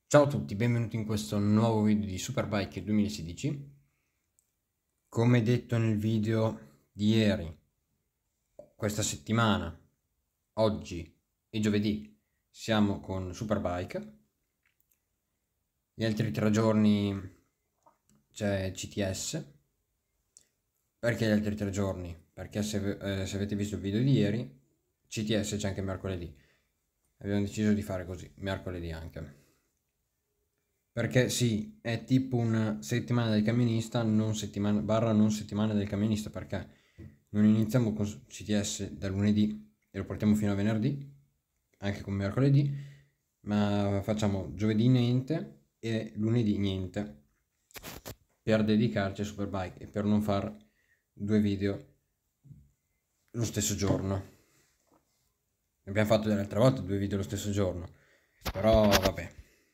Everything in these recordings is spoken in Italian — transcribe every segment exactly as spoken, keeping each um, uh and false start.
Ciao a tutti, benvenuti in questo nuovo video di Superbike duemilasedici. Come detto nel video di ieri, questa settimana, oggi e giovedì, siamo con Superbike. Gli altri tre giorni c'è C T S. Perché gli altri tre giorni? Perché se, eh, se avete visto il video di ieri, C T S c'è anche mercoledì. Abbiamo deciso di fare così, mercoledì anche. Perché sì, è tipo una settimana del camionista, non settimana, barra non settimana del camionista, perché non iniziamo con C T S da lunedì e lo portiamo fino a venerdì, anche con mercoledì, ma facciamo giovedì niente e lunedì niente, per dedicarci a Superbike e per non fare due video lo stesso giorno. Abbiamo fatto delle altre volte due video lo stesso giorno, però vabbè.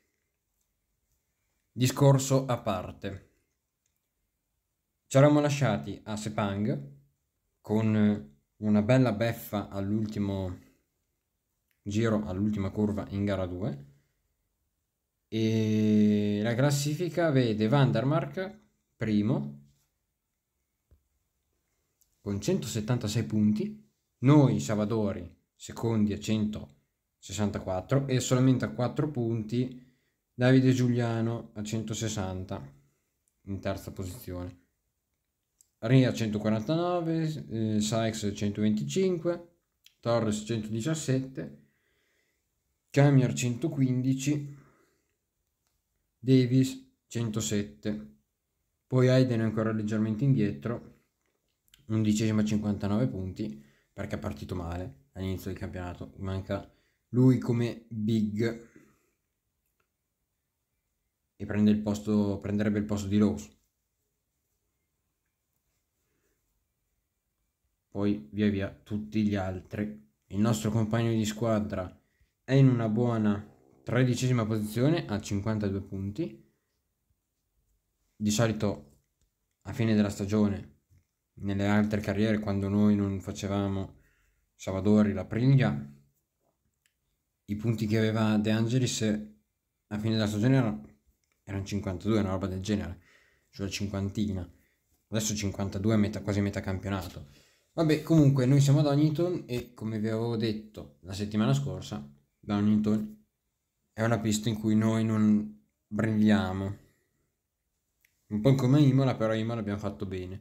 Discorso a parte. Ci eravamo lasciati a Sepang con una bella beffa all'ultimo giro, all'ultima curva in gara due, e la classifica vede Vandermark primo con centosettantasei punti, noi Savadori secondi a centosessantaquattro e solamente a quattro punti Davide Giuliano a centosessanta in terza posizione. Ria centoquarantanove, eh, Sykes centoventicinque, Torres centodiciassette, Camier centoquindici, Davis centosette. Poi Hayden è ancora leggermente indietro, undicesimo a cinquantanove punti, perché è partito male all'inizio del campionato. Manca lui come big e prende il posto, prenderebbe il posto di Lowe's. Poi via via tutti gli altri. Il nostro compagno di squadra è in una buona tredicesima posizione a cinquantadue punti. Di solito a fine della stagione, nelle altre carriere, quando noi non facevamo Savadori, la Priglia, i punti che aveva De Angelis a fine della stagione erano, erano cinquantadue, una roba del genere, cioè cinquantina. Adesso cinquantadue è metà, quasi metà campionato. Vabbè, comunque noi siamo ad Donington e, come vi avevo detto la settimana scorsa, Donington è una pista in cui noi non brilliamo. Un po' come Imola, però Imola abbiamo fatto bene.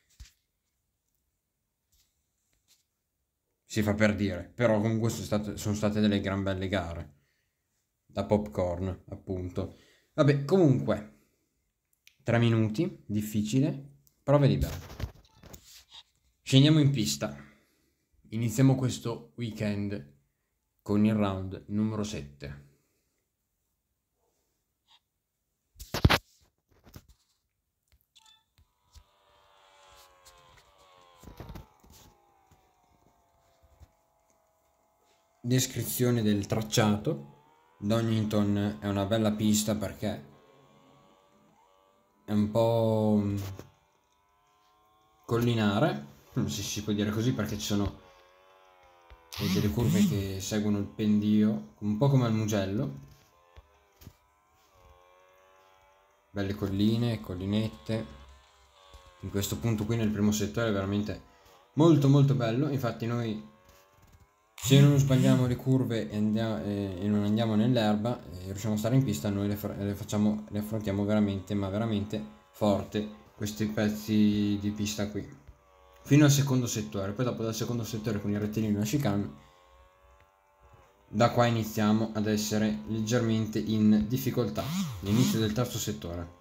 Si fa per dire, però comunque sono state, sono state delle gran belle gare. Da popcorn, appunto. Vabbè, comunque, tre minuti, difficile, prove libere. Scendiamo in pista. Iniziamo questo weekend con il round numero sette. Descrizione del tracciato. Donington è una bella pista perché è un po' collinare, se si può dire così, perché ci sono delle curve che seguono il pendio, un po' come al Mugello. Belle colline, collinette. In questo punto qui nel primo settore è veramente molto molto bello. Infatti noi, se non sbagliamo le curve e, andiamo, eh, e non andiamo nell'erba e riusciamo a stare in pista, noi le, le, facciamo, le affrontiamo veramente, ma veramente forte questi pezzi di pista qui. Fino al secondo settore, poi dopo dal secondo settore con il rettilineo e la chicane, da qua iniziamo ad essere leggermente in difficoltà, l'inizio del terzo settore.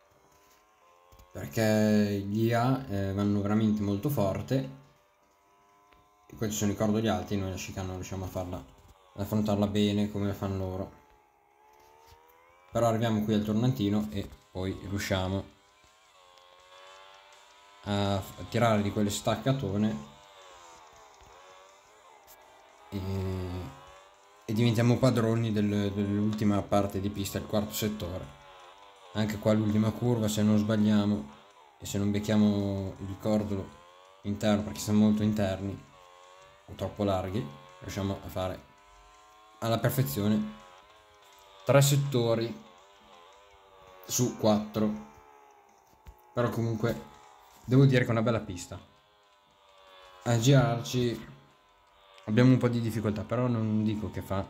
Perché gli I A eh, vanno veramente molto forte. E questi sono i cordoli alti e noi la chicane non riusciamo a farla, ad affrontarla bene come fanno loro. Però arriviamo qui al tornantino e poi riusciamo a, a tirare di quelle staccatone e, e diventiamo padroni del, dell'ultima parte di pista, il quarto settore. Anche qua l'ultima curva, se non sbagliamo e se non becchiamo il cordolo interno, perché siamo molto interni o troppo larghi, riusciamo a fare alla perfezione tre settori su quattro, però comunque devo dire che è una bella pista. A girarci abbiamo un po' di difficoltà, però non dico che fa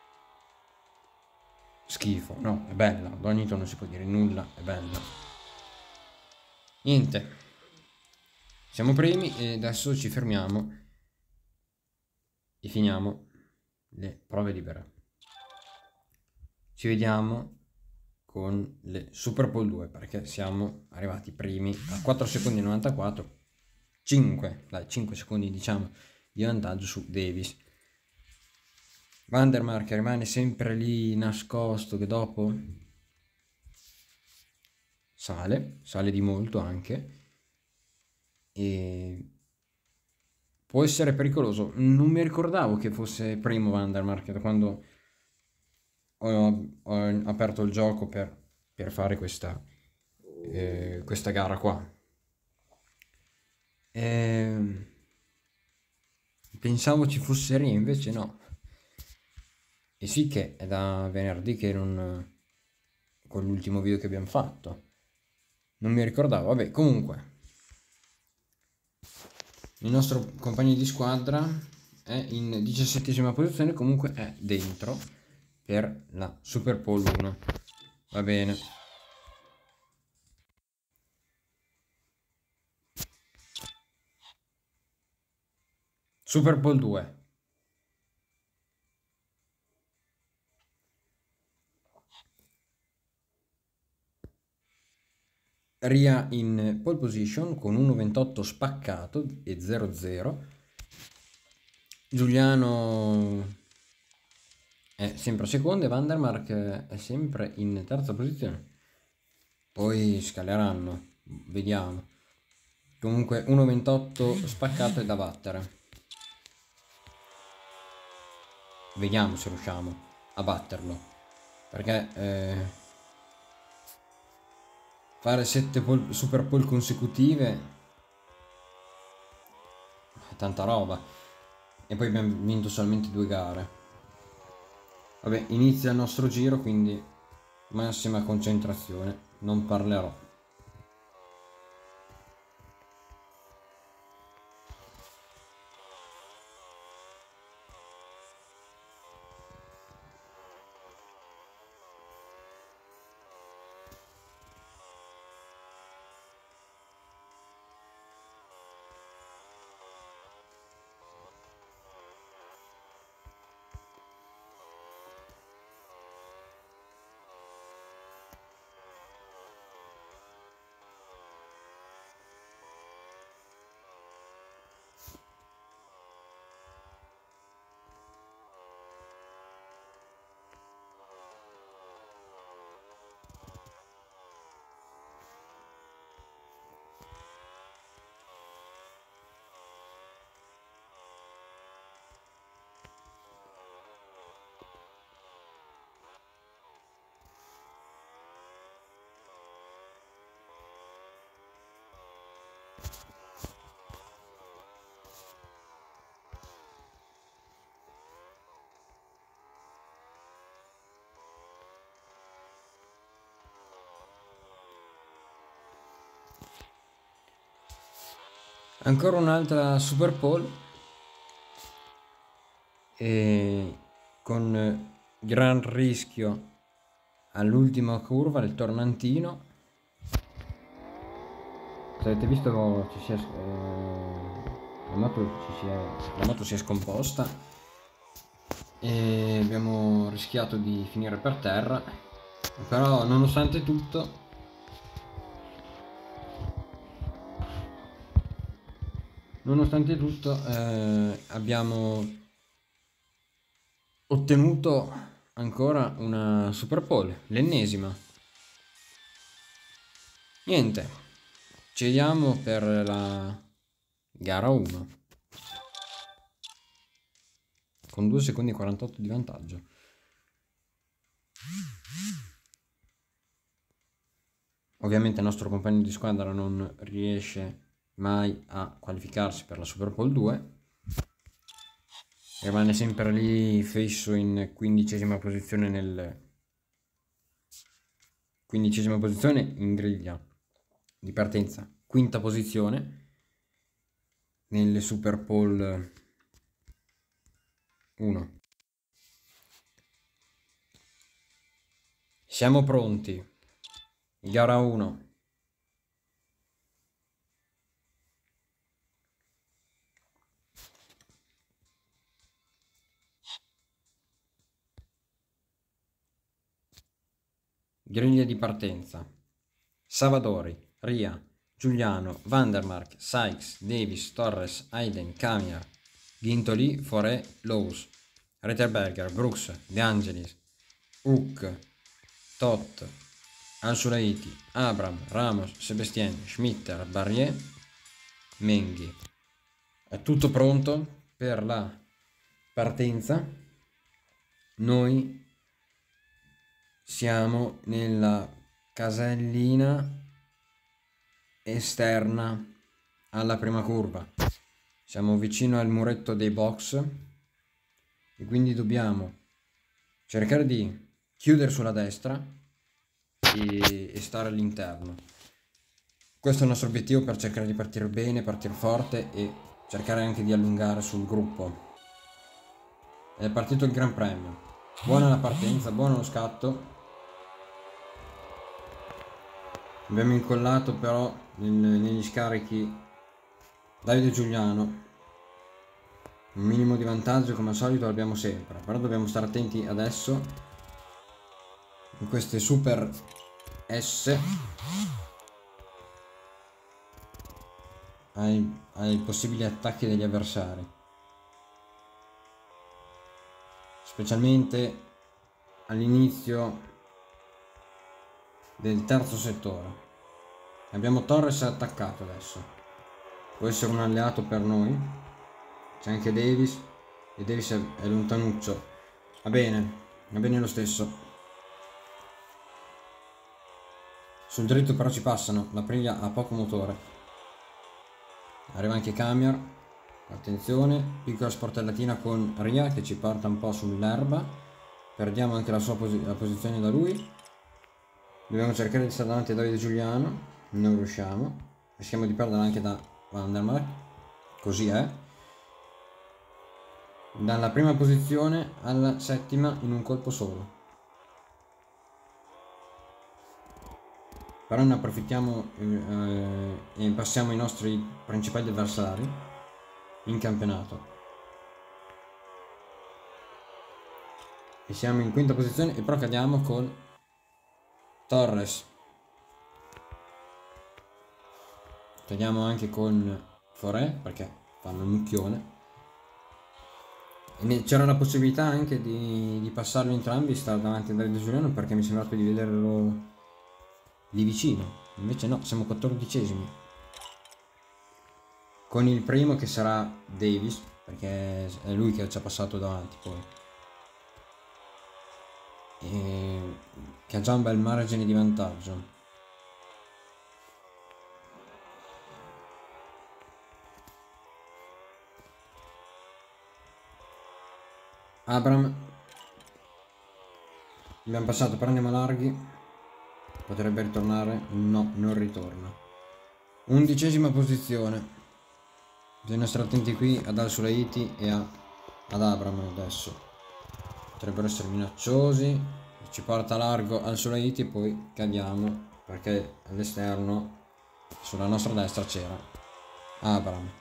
schifo, no, è bella, ad ogni non si può dire nulla, è bella. Niente, siamo primi e adesso ci fermiamo e finiamo le prove libere. Ci vediamo con le Super Bowl due, perché siamo arrivati primi a quattro secondi e novantaquattro, cinque, dai, cinque secondi diciamo di vantaggio su Davis. Van der Mark rimane sempre lì nascosto, che dopo sale, sale di molto anche, e può essere pericoloso. Non mi ricordavo che fosse primo Van der Mark quando ho, ho aperto il gioco per, per fare questa, eh, questa gara qua. E pensavo ci fosse Ria, invece no. E sì che è da venerdì che non, con l'ultimo video che abbiamo fatto. Non mi ricordavo, vabbè, comunque. Il nostro compagno di squadra è in diciassettesima posizione, comunque è dentro per la Super Bowl uno. Va bene. Super Bowl due. Ria in pole position con uno ventotto spaccato e zero zero. Giuliano è sempre secondo e Van der Mark è sempre in terza posizione. Poi scaleranno, vediamo. Comunque uno ventotto spaccato è da battere. Vediamo se riusciamo a batterlo, perché eh, fare sette pol super pole consecutive è tanta roba, e poi abbiamo vinto solamente due gare. Vabbè, inizia il nostro giro, quindi massima concentrazione, non parlerò. Ancora un'altra Super Pole e con gran rischio all'ultima curva del tornantino. Se avete visto ci si è, eh, la, moto ci si è, la moto si è scomposta e abbiamo rischiato di finire per terra, però nonostante tutto nonostante tutto eh, abbiamo ottenuto ancora una Super Pole, l'ennesima. Niente, ci vediamo per la gara uno con due secondi e quarantotto di vantaggio. Ovviamente il nostro compagno di squadra non riesce mai a qualificarsi per la Super Bowl due, rimane sempre lì fisso in quindicesima posizione nel quindicesima posizione in griglia di partenza, quinta posizione nelle Super Pole uno. Siamo pronti, gara uno. Griglia di partenza: Savadori, Ria, Giuliano, Vandermark, Sykes, Davis, Torres, Hayden, Kamiar, Gintoli, Foré, Lowe's, Retterberger, Brooks, De Angelis, Hook, Tot, Al-Sulaiti, Abram, Ramos, Sebastien, Schmitter, Barrier, Menghi. È tutto pronto per la partenza. Noi siamo nella casellina esterna alla prima curva, siamo vicino al muretto dei box e quindi dobbiamo cercare di chiudere sulla destra e, e stare all'interno. Questo è il nostro obiettivo per cercare di partire bene, partire forte e cercare anche di allungare sul gruppo. È partito il Gran Premio, buona la partenza, buono lo scatto. Abbiamo incollato però nel, negli scarichi Davide Giuliano. Un minimo di vantaggio come al solito l'abbiamo sempre, però dobbiamo stare attenti adesso in queste Super S ai, ai possibili attacchi degli avversari, specialmente all'inizio del terzo settore. Abbiamo Torres attaccato adesso, può essere un alleato per noi. C'è anche Davis e Davis è, è lontanuccio. Va bene, va bene lo stesso. Sul dritto però ci passano, la Priglia ha poco motore. Arriva anche Kamiar, attenzione, piccola sportellatina con Ria che ci porta un po' sull'erba. Perdiamo anche la sua posi la posizione da lui. Dobbiamo cercare di stare davanti a Davide Giuliano, non riusciamo, rischiamo di perdere anche da Vandermark, così è. Dalla prima posizione alla settima in un colpo solo. Però ne approfittiamo eh, e passiamo i nostri principali avversari in campionato. E siamo in quinta posizione e però cadiamo con Torres. Cadiamo anche con Foré perché fanno un mucchione. C'era la possibilità anche di, di passarlo entrambi, stare davanti a Davide Giuliano, perché mi sembrava di vederlo di vicino. Invece no, siamo quattordicesimi. Con il primo che sarà Davis, perché è lui che ci ha passato davanti poi. E che ha già un bel margine di vantaggio. Abram abbiamo passato, però andiamo larghi. Potrebbe ritornare? No, non ritorna. Undicesima posizione. Bisogna stare attenti qui ad Al-Sulaiti e a, ad Abram adesso. Potrebbero essere minacciosi. Ci porta largo Al-Sulaiti e poi cadiamo perché all'esterno sulla nostra destra c'era Abram.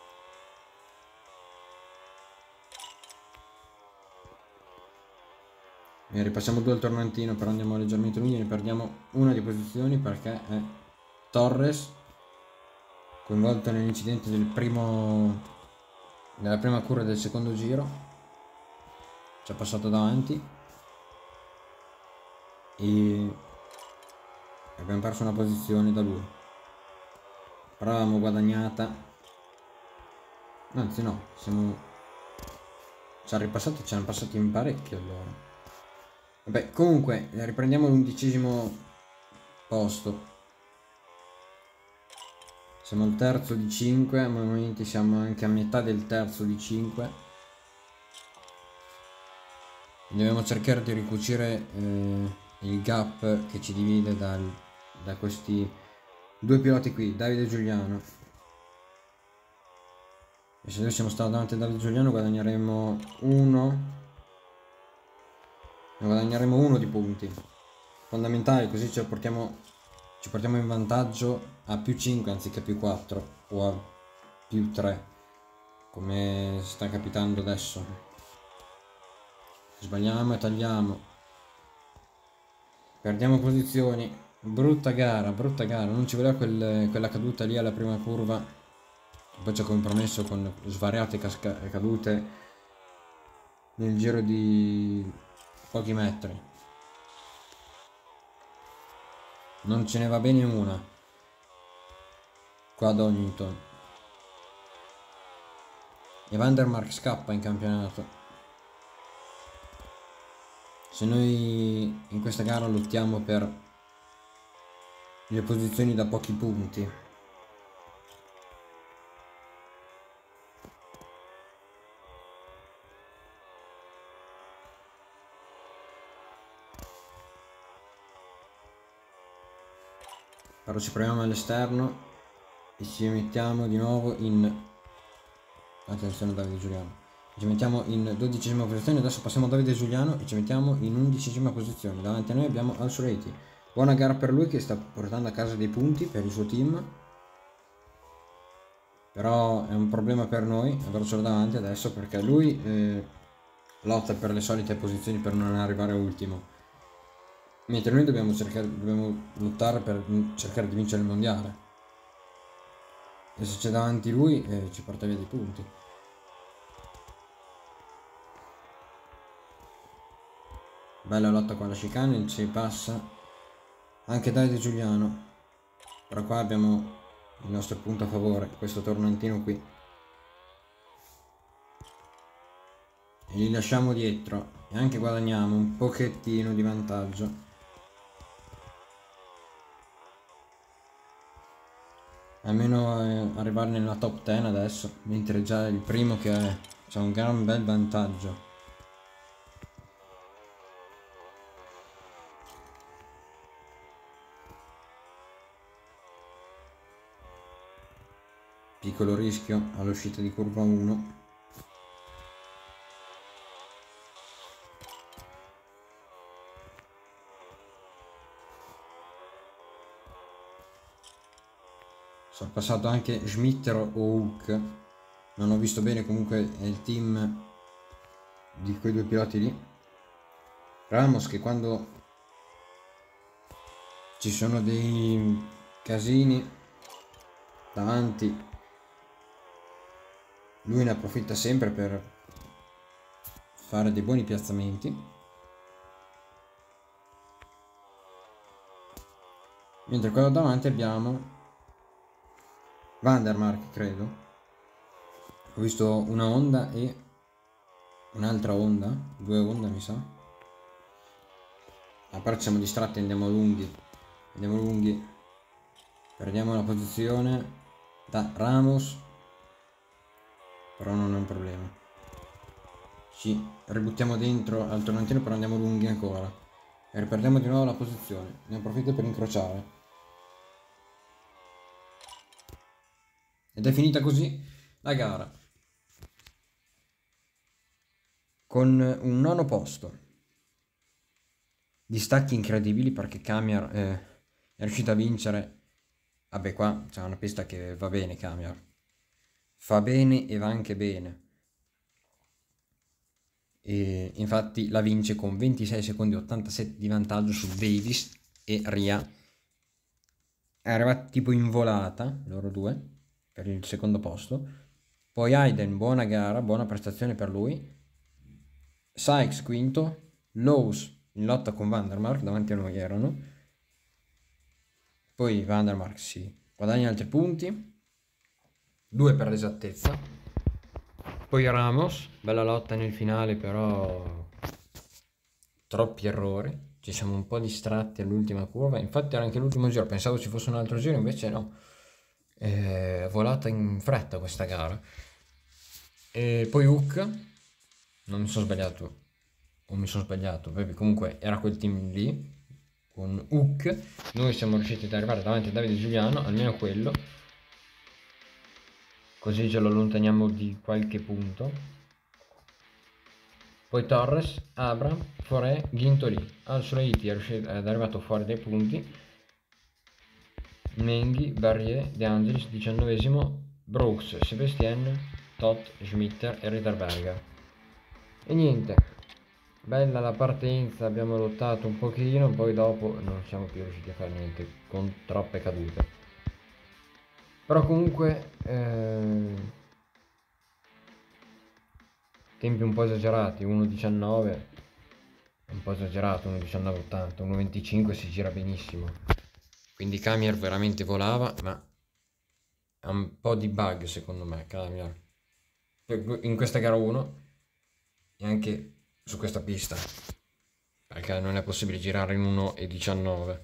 E ripassiamo due al tormentino, però andiamo leggermente lunghi, ne perdiamo una di posizioni perché è Torres, coinvolto nell'incidente del primo della prima curva del secondo giro, ci ha passato davanti e abbiamo perso una posizione da lui, però l'abbiamo guadagnata, anzi no, siamo ci ha ripassato, ci hanno passati in parecchio allora. Vabbè, comunque riprendiamo l'undicesimo posto. Siamo al terzo di cinque, al momento siamo anche a metà del terzo di cinque. Dobbiamo cercare di ricucire eh, il gap che ci divide dal, da questi due piloti qui, Davide e Giuliano. E se dovessimo stare davanti a Davide e Giuliano guadagneremo uno, ne guadagneremo uno di punti fondamentali, così ci portiamo, ci portiamo in vantaggio a più cinque anziché più quattro o a più tre, come sta capitando adesso. Sbagliamo e tagliamo, perdiamo posizioni, brutta gara, brutta gara, non ci voleva quel, quella caduta lì alla prima curva, poi ci ha compromesso con svariate cadute nel giro di pochi metri. Non ce ne va bene una qua ad Donington, e Van der Mark scappa in campionato. Se noi in questa gara lottiamo per le posizioni da pochi punti, però ci proviamo all'esterno e ci mettiamo di nuovo in, attenzione Davide Giuliano, ci mettiamo in dodicesima posizione. Adesso passiamo a Davide Giuliano e ci mettiamo in undicesima posizione. Davanti a noi abbiamo Al-Sulaiti. Buona gara per lui che sta portando a casa dei punti per il suo team, però è un problema per noi avercelo davanti adesso, perché lui eh, lotta per le solite posizioni per non arrivare ultimo, mentre noi dobbiamo cercare, dobbiamo lottare per cercare di vincere il mondiale, e se c'è davanti lui eh, ci porta via dei punti. Bella lotta con la chicane, ci passa anche Davide Giuliano, però qua abbiamo il nostro punto a favore, questo tornantino qui, e li lasciamo dietro e anche guadagniamo un pochettino di vantaggio. Almeno eh, arrivare nella top dieci adesso, mentre già il primo che ha un gran bel vantaggio. Piccolo rischio all'uscita di curva uno. Sorpassato anche Schmitter o Hook, non ho visto bene, comunque è il team di quei due piloti lì. Ramos, che quando ci sono dei casini davanti lui ne approfitta sempre per fare dei buoni piazzamenti, mentre quello davanti abbiamo Van der Mark, credo. Ho visto una Honda e un'altra Honda, due Honda mi sa. A parte siamo distratti, andiamo lunghi, andiamo lunghi, perdiamo la posizione da Ramos, però non è un problema, ci ributtiamo dentro al tornantino, però andiamo lunghi ancora e riperdiamo di nuovo la posizione. Ne approfitto per incrociare ed è finita così la gara con un nono posto, distacchi incredibili perché Kamiar eh, è riuscito a vincere. Vabbè, qua c'è una pista che va bene, Kamiar fa bene e va anche bene, e infatti la vince con ventisei secondi e ottantasette di vantaggio su Davis e Ria. È arrivato tipo in volata loro due per il secondo posto. Poi Hayden, buona gara, buona prestazione per lui. Sykes quinto, Lowe's in lotta con Van der Mark, davanti a noi erano. Poi Van der Mark si guadagna altri punti, due per l'esattezza. Poi Ramos, bella lotta nel finale, però troppi errori, ci siamo un po' distratti all'ultima curva, infatti era anche l'ultimo giro, pensavo ci fosse un altro giro, invece no, è volata in fretta questa gara. E poi Hook, non mi sono sbagliato, o mi sono sbagliato, beh, comunque era quel team lì, con Hook. Noi siamo riusciti ad arrivare davanti a Davide Giuliano, almeno quello, così ce lo allontaniamo di qualche punto. Poi Torres, Abram, Foré, Ghintoli. Al Sulaiti è, è arrivato fuori dai punti. Menghi, Barrier, De Angelis, diciannovesimo, Brooks, Sebastien, Tot, Schmitter e Ritterberger. E niente, bella la partenza, abbiamo lottato un pochino, poi dopo non siamo più riusciti a fare niente con troppe cadute. Però comunque eh, tempi un po' esagerati, uno diciannove un po' esagerato, uno diciannove ottanta, uno venticinque si gira benissimo. Quindi Kamier veramente volava, ma ha un po' di bug secondo me Kamier in questa gara uno e anche su questa pista, perché non è possibile girare in uno diciannove.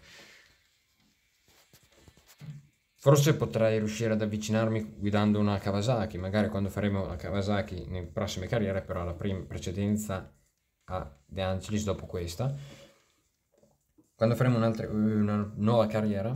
Forse potrei riuscire ad avvicinarmi guidando una Kawasaki, magari quando faremo la Kawasaki nelle prossime carriere, però la prima precedenza a De Angelis dopo questa. Quando faremo un'altra, una nuova carriera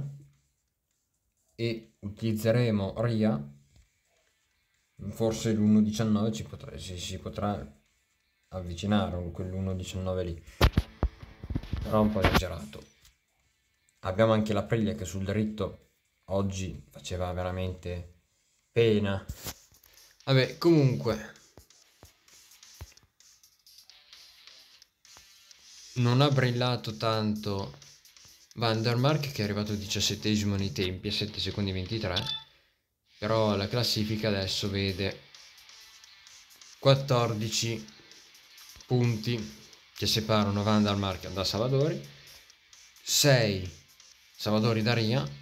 e utilizzeremo R I A, forse l'uno diciannove ci potrà, si, si potrà avvicinare a quell'uno diciannove lì, però un po' esagerato. Abbiamo anche la Aprilia che sul dritto oggi faceva veramente pena. Vabbè, comunque non ha brillato tanto Van der Mark, che è arrivato diciassettesimo nei tempi a sette secondi ventitré, però la classifica adesso vede quattordici punti che separano Van der Mark da Savadori, sei Savadori da R I A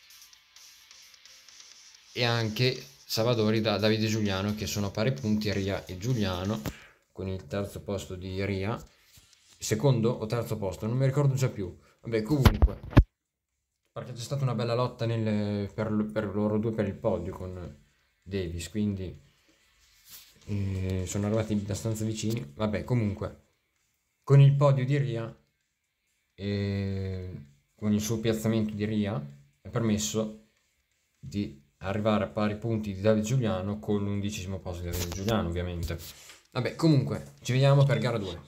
e anche Savadori da Davide Giuliano, che sono a pari punti R I A e Giuliano, con il terzo posto di R I A, secondo o terzo posto, non mi ricordo già più. Vabbè, comunque, perché c'è stata una bella lotta nel, per, per loro due per il podio con Davis, quindi eh, sono arrivati abbastanza vicini. Vabbè, comunque, con il podio di R I A e con il suo piazzamento di R I A è permesso di arrivare a pari punti di Davide Giuliano con l'undicesimo posto di Davide Giuliano, ovviamente. Vabbè, comunque, ci vediamo per gara due.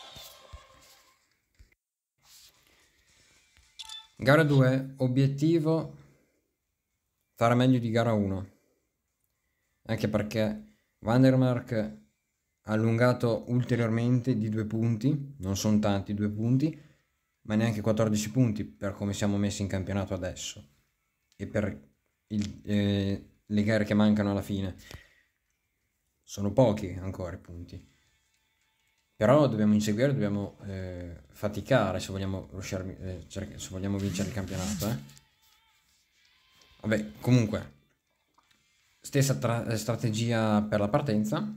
Gara due, obiettivo fare meglio di gara uno, anche perché Van der Mark ha allungato ulteriormente di due punti, non sono tanti due punti, ma neanche quattordici punti per come siamo messi in campionato adesso e per il, eh, le gare che mancano alla fine. Sono pochi ancora i punti, però dobbiamo inseguire, dobbiamo eh, faticare se vogliamo, riuscire, eh, se vogliamo vincere il campionato. Eh. Vabbè, comunque, stessa strategia per la partenza.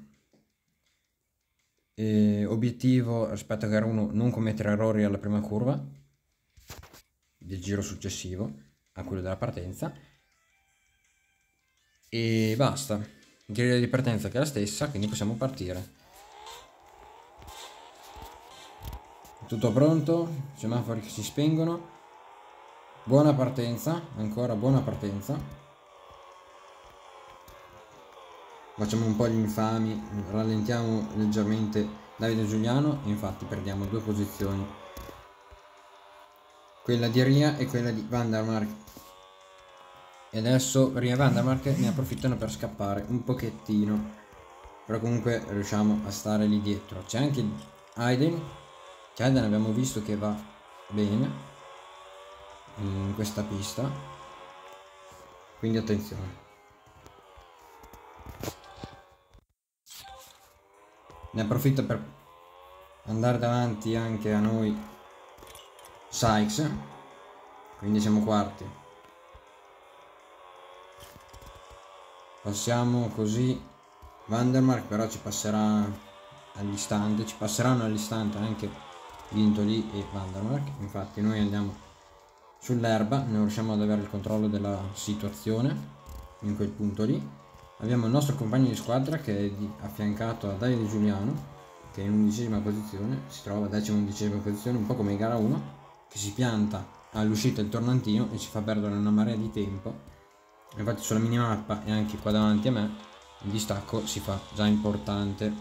E obiettivo rispetto a gara uno, non commettere errori alla prima curva del giro successivo a quello della partenza. E basta. Griglia di partenza che è la stessa, quindi possiamo partire. Tutto pronto, semafori che si spengono. Buona partenza, ancora buona partenza. Facciamo un po' gli infami, rallentiamo leggermente Davide Giuliano e infatti perdiamo due posizioni, quella di R I A e quella di Van der Mark. E adesso R I A e Van der Mark ne approfittano per scappare un pochettino, però comunque riusciamo a stare lì dietro. C'è anche Hayden, che Hayden abbiamo visto che va bene in questa pista, quindi attenzione. Ne approfitta per andare davanti anche a noi Sykes, quindi siamo quarti. Passiamo così Van der Mark, però ci passerà all'istante, ci passeranno all'istante anche Ghintoli e Van der Mark. Infatti noi andiamo sull'erba, non riusciamo ad avere il controllo della situazione in quel punto lì. Abbiamo il nostro compagno di squadra che è di, affiancato a Davide Giuliano, che è in undicesima posizione, si trova a decima undicesima posizione, un po' come in gara uno. che si pianta all'uscita del tornantino e ci fa perdere una marea di tempo. Infatti sulla minimappa e anche qua davanti a me il distacco si fa già importante.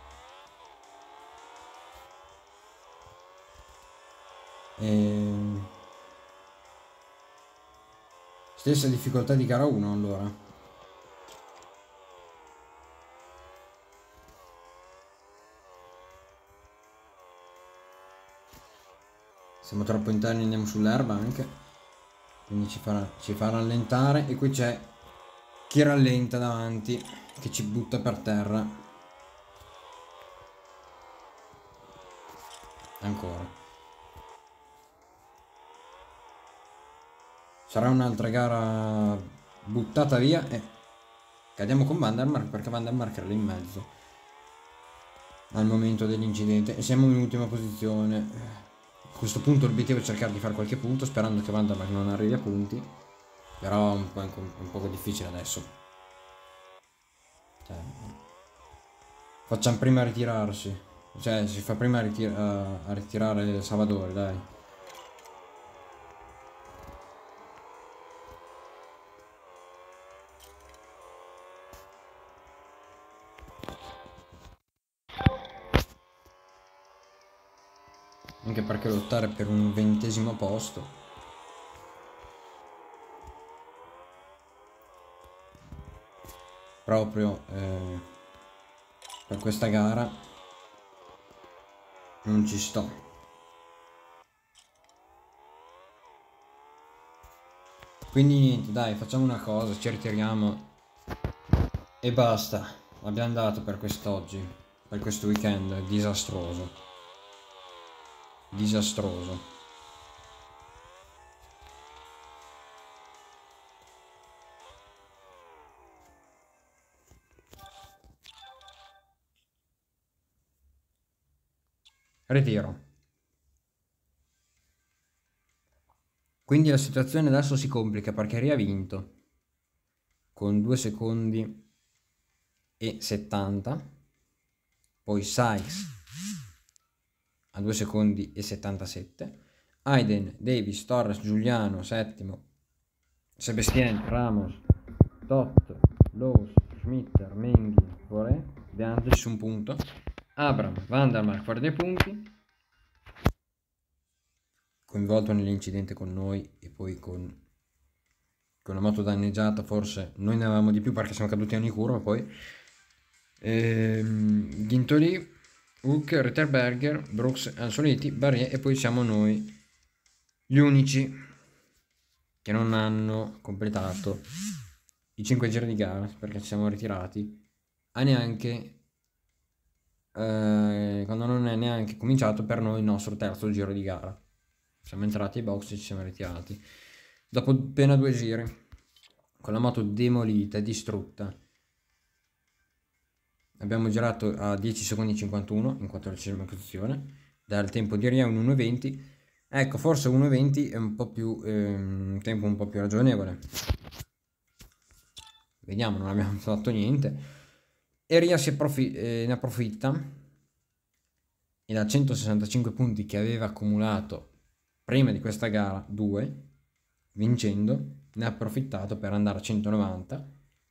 E... stessa difficoltà di gara uno allora. Siamo troppo interni, andiamo sull'erba anche, quindi ci farà, ci fa rallentare. E qui c'è chi rallenta davanti, che ci butta per terra. Ancora. Sarà un'altra gara buttata via e cadiamo con Vandermark, perché Vandermark era lì in mezzo al momento dell'incidente e siamo in ultima posizione. A questo punto l'obiettivo è cercare di fare qualche punto, sperando che Vandermark non arrivi a punti, però è un po', un po' difficile adesso. Cioè, facciamo prima a ritirarsi, cioè si fa prima a, ritir a, a ritirare Salvatore, dai. Anche perché lottare per un ventesimo posto proprio eh, per questa gara non ci sto. Quindi niente, dai, facciamo una cosa, ci ritiriamo e basta. Abbiamo dato per quest'oggi, per questo weekend disastroso. Disastroso. Ritiro. Quindi la situazione adesso si complica perché Ria ha vinto con due secondi e settanta, poi Sykes a due secondi e settantasette, Hayden, Davis, Torres, Giuliano settimo, Sebastien, Ramos, Tot, Lowe's, Schmitter, Menghi, Boré, De Angelis un punto, Abram, Vandermark fuori dai punti, coinvolto nell'incidente con noi e poi con, con la moto danneggiata. Forse noi ne avevamo di più perché siamo caduti ogni curva. Poi ehm, Gintoli, Hook, Ritterberger, Brooks, Ansoliti, Barrier, e poi siamo noi gli unici che non hanno completato i cinque giri di gara, perché ci siamo ritirati a neanche eh, quando non è neanche cominciato per noi il nostro terzo giro di gara. Siamo entrati ai box e ci siamo ritirati dopo appena due giri con la moto demolita e distrutta. Abbiamo girato a dieci secondi e cinquantuno in quattordicesima posizione, dal tempo di Ria un uno venti. Ecco, forse uno venti è un po' più eh, un tempo un po' più ragionevole. Vediamo, non abbiamo fatto niente e Ria si approfi eh, ne approfitta, e da centosessantacinque punti che aveva accumulato prima di questa gara, due, vincendo, ne ha approfittato per andare a centonovanta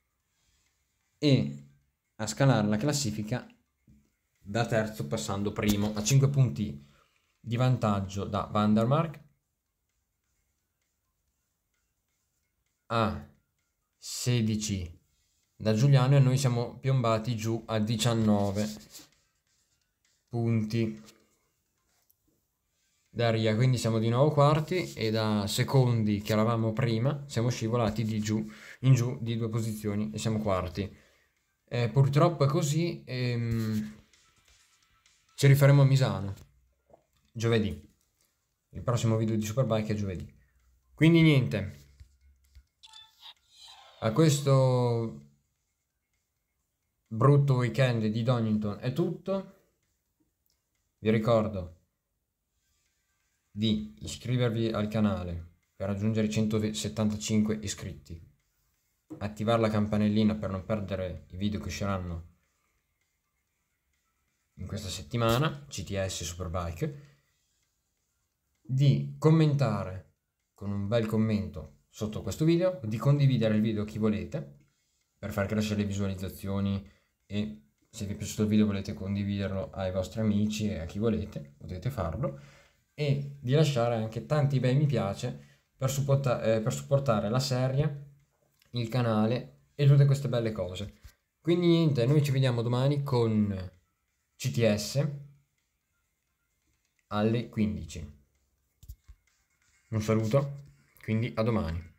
e a scalare la classifica da terzo passando primo a cinque punti di vantaggio da Vandermark, a sedici da Giuliano, e noi siamo piombati giù a diciannove punti da Ria, quindi siamo di nuovo quarti e da secondi che eravamo prima siamo scivolati di giù in giù di due posizioni e siamo quarti. Eh, purtroppo è così. ehm, ci rifaremo a Misano giovedì. Il prossimo video di Superbike è giovedì. Quindi niente, a questo brutto weekend di Donington è tutto. Vi ricordo di iscrivervi al canale per raggiungere i centosettantacinque iscritti, attivare la campanellina per non perdere i video che usciranno in questa settimana, C T S Superbike, di commentare con un bel commento sotto questo video, di condividere il video a chi volete per far crescere le visualizzazioni, e se vi è piaciuto il video volete condividerlo ai vostri amici e a chi volete, potete farlo, e di lasciare anche tanti bei mi piace per, supporta- eh, per supportare la serie, il canale e tutte queste belle cose. Quindi niente, noi ci vediamo domani con C T S alle quindici. Un saluto, quindi a domani.